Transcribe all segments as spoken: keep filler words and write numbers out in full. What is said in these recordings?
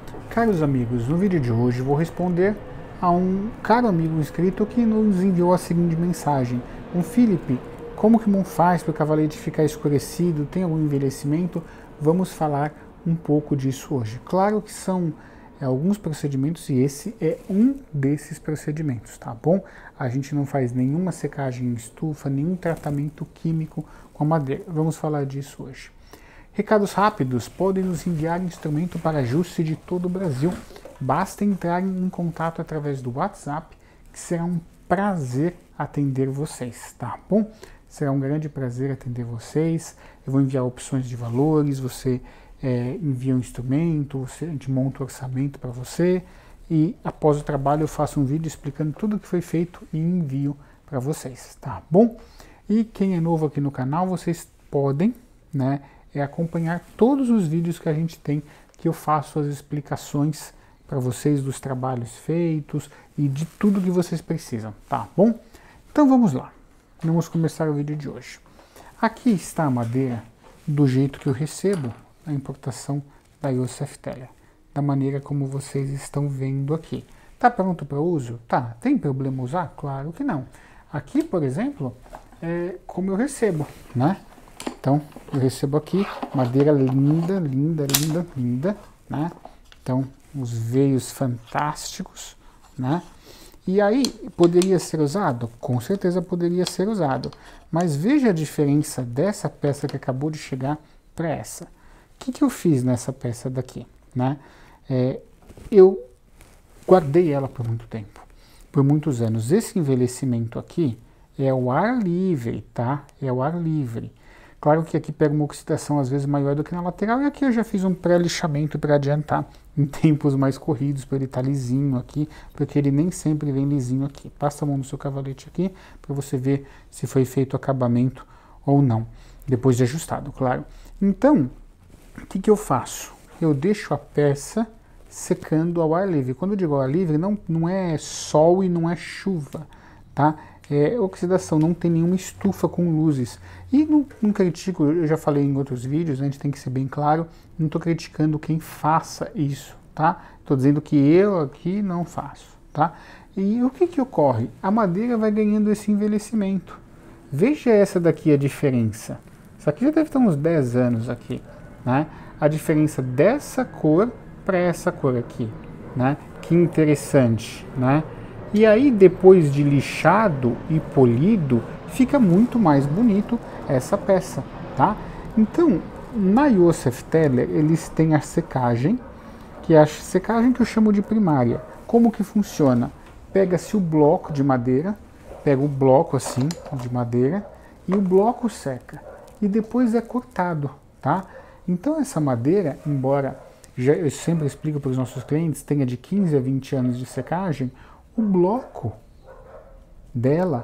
Caros amigos, no vídeo de hoje vou responder a um caro amigo inscrito que nos enviou a seguinte mensagem. Um Felipe, como que não faz para o cavalete ficar escurecido? Tem algum envelhecimento? Vamos falar um pouco disso hoje. Claro que são é, alguns procedimentos e esse é um desses procedimentos, tá bom? A gente não faz nenhuma secagem em estufa, nenhum tratamento químico com a madeira. Vamos falar disso hoje. Recados rápidos, podem nos enviar instrumento para ajuste de todo o Brasil. Basta entrar em contato através do WhatsApp, que será um prazer atender vocês, tá bom? Será um grande prazer atender vocês. Eu vou enviar opções de valores, você é, envia um instrumento, você, a gente monta o orçamento para você e após o trabalho eu faço um vídeo explicando tudo o que foi feito e envio para vocês, tá bom? E quem é novo aqui no canal, vocês podem, né, é acompanhar todos os vídeos que a gente tem, que eu faço as explicações para vocês dos trabalhos feitos e de tudo que vocês precisam, tá bom? Então vamos lá, vamos começar o vídeo de hoje. Aqui está a madeira do jeito que eu recebo a importação da Iosef Teller, da maneira como vocês estão vendo aqui. Tá pronto para uso? Tá. Tem problema usar? Claro que não. Aqui, por exemplo, é como eu recebo, né? Então, eu recebo aqui madeira linda, linda, linda, linda, né? Então, os veios fantásticos, né? E aí, poderia ser usado? Com certeza poderia ser usado. Mas veja a diferença dessa peça que acabou de chegar para essa. O que, que eu fiz nessa peça daqui, né? É, eu guardei ela por muito tempo, por muitos anos. Esse envelhecimento aqui é o ar livre, tá? É o ar livre. Claro que aqui pega uma oxidação às vezes maior do que na lateral, e aqui eu já fiz um pré-lixamento para adiantar em tempos mais corridos, para ele estar lisinho aqui, porque ele nem sempre vem lisinho aqui. Passa a mão no seu cavalete aqui, para você ver se foi feito acabamento ou não, depois de ajustado, claro. Então, o que, que eu faço? Eu deixo a peça secando ao ar livre. Quando eu digo ao ar livre, não, não é sol e não é chuva, tá? É oxidação, não tem nenhuma estufa com luzes. E não, não critico, eu já falei em outros vídeos, né, a gente tem que ser bem claro, não estou criticando quem faça isso, tá? Estou dizendo que eu aqui não faço, tá? E o que que ocorre? A madeira vai ganhando esse envelhecimento. Veja essa daqui a diferença. Isso aqui já deve estar uns dez anos aqui, né? A diferença dessa cor para essa cor aqui, né? Que interessante, né? E aí, depois de lixado e polido, fica muito mais bonito essa peça, tá? Então, na Iosef Teller, eles têm a secagem, que é a secagem que eu chamo de primária. Como que funciona? Pega-se o bloco de madeira, pega o bloco assim, de madeira, e o bloco seca. E depois é cortado, tá? Então, essa madeira, embora já, eu sempre explico para os nossos clientes, tenha de quinze a vinte anos de secagem, o bloco dela,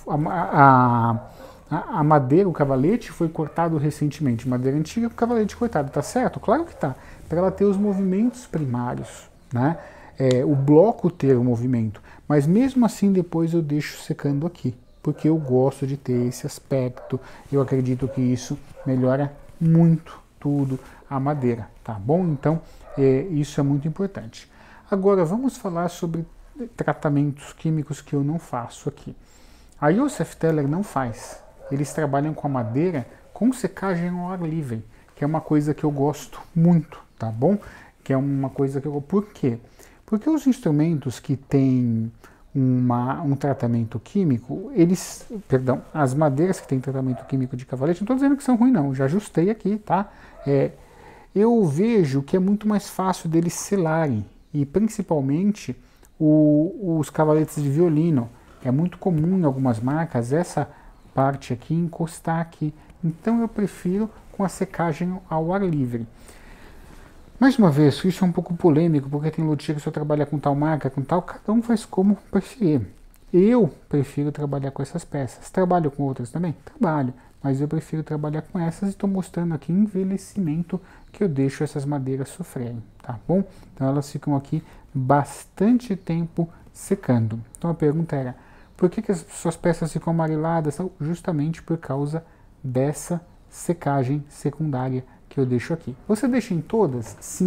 a, a, a madeira, o cavalete foi cortado recentemente, madeira antiga, o cavalete cortado, tá certo? Claro que tá, para ela ter os movimentos primários, né? É, o bloco ter o movimento, mas mesmo assim depois eu deixo secando aqui, porque eu gosto de ter esse aspecto, eu acredito que isso melhora muito tudo a madeira, tá bom? Então, é, isso é muito importante. Agora, vamos falar sobre tratamentos químicos que eu não faço aqui. A Iosef Teller não faz. Eles trabalham com a madeira com secagem ao ar livre, que é uma coisa que eu gosto muito, tá bom? Que é uma coisa que eu... Por quê? Porque os instrumentos que têm uma, um tratamento químico, eles... Perdão, as madeiras que têm tratamento químico de cavalete, não estou dizendo que são ruins não, já ajustei aqui, tá? É, eu vejo que é muito mais fácil deles selarem, e principalmente O, os cavaletes de violino. É muito comum em algumas marcas essa parte aqui encostar aqui. Então eu prefiro com a secagem ao ar livre. Mais uma vez, isso é um pouco polêmico, porque tem luthier que só trabalha com tal marca, com tal, cada um faz como preferir. Eu prefiro trabalhar com essas peças. Trabalho com outras também? Trabalho, mas eu prefiro trabalhar com essas e estou mostrando aqui o envelhecimento que eu deixo essas madeiras sofrerem, tá bom? Então elas ficam aqui bastante tempo secando. Então a pergunta era, por que, que as suas peças ficam amareladas? Justamente por causa dessa secagem secundária que eu deixo aqui. Você deixa em todas? Sim,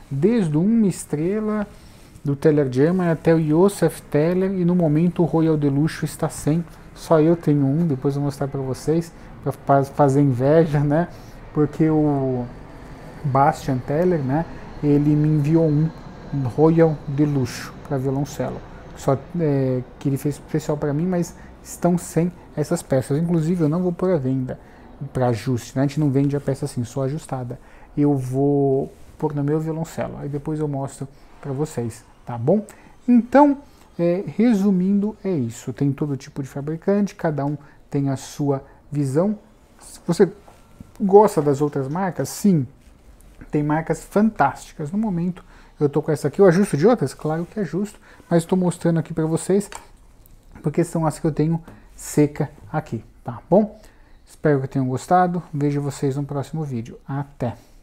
desde uma estrela do Teller German até o Joseph Teller, e no momento o Royal de luxo está sem, só eu tenho um, depois eu vou mostrar para vocês, para fazer inveja, né? Porque o Bastian Teller, né, ele me enviou um Royal de luxo para violoncelo, só é, que ele fez especial para mim, mas estão sem essas peças. Inclusive eu não vou pôr a venda para ajuste, né? A gente não vende a peça assim, só ajustada. Eu vou pôr no meu violoncelo, aí depois eu mostro para vocês, tá bom? Então, é, resumindo, é isso. Tem todo tipo de fabricante, cada um tem a sua visão. Se você gosta das outras marcas, sim, tem marcas fantásticas. No momento eu tô com essa aqui. Eu ajusto de outras? Claro que ajusto, mas estou mostrando aqui para vocês porque são as que eu tenho seca aqui, tá bom? Espero que tenham gostado. Vejo vocês no próximo vídeo. Até!